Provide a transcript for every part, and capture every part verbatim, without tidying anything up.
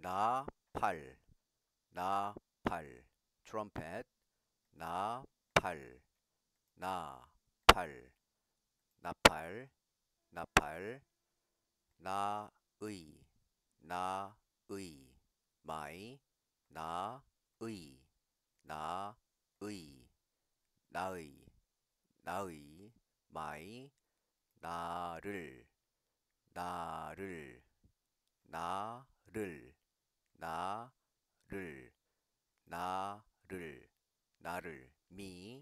나, 팔, 나, 팔, 트럼펫, 나, 팔, 나, 팔, 나팔, 나팔, 나의, 나의, 마이, 나의, 나의, 나의, 나의, 마이, 나를, 나를, 나를, 나를, 나를, 나를, 미,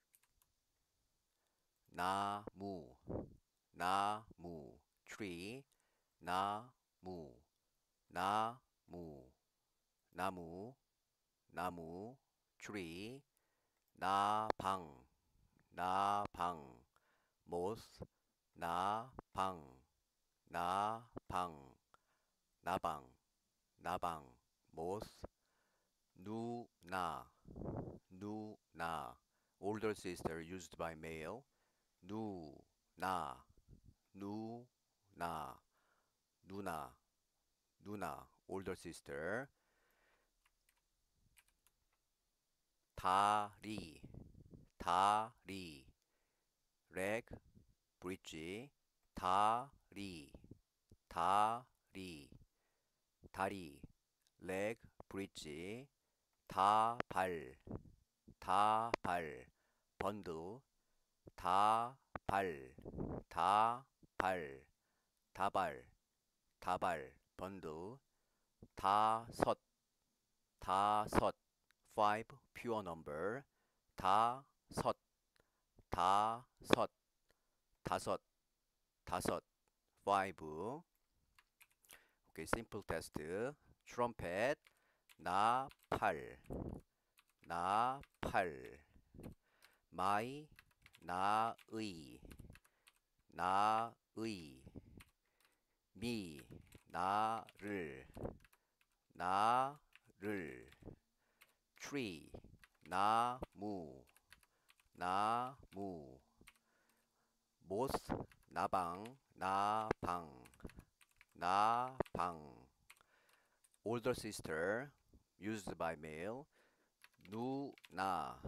나무, 나무, tree, 나무, 나무, 나무, 나무, tree, 나방, 나방, moth, 나방, 나방, 나방, 나방, moth, 누나, 누나, older sister used by male, 누나, 누나, 누나, 누나, older sister, 다리, 다리, leg, bridge, 다리, 다리, 다리, leg, bridge, 다발, 다발, bundle, 다발, 다발, 다발, 다발, bundle, 다섯, 다섯, five, pure number, 다섯, 다섯, 다섯, 다섯, five. 오케이, simple test. trumpet, 나팔, 나팔, 마이, 나의, 나의, 미, 나를, 나를, tree, 나무, 나무, moth, 나방, 나방, 나방, older sister, used by male, 누나,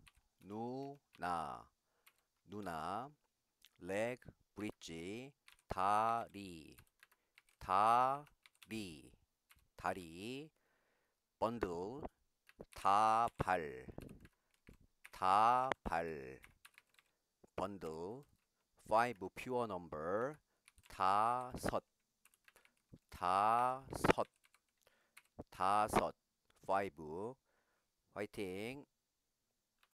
누나, 누나, leg, bridge, 다리, 다리, 다리, bundle, 다발, 다발, bundle, five, pure number, 다섯, 다섯, 다섯, five, 화이팅!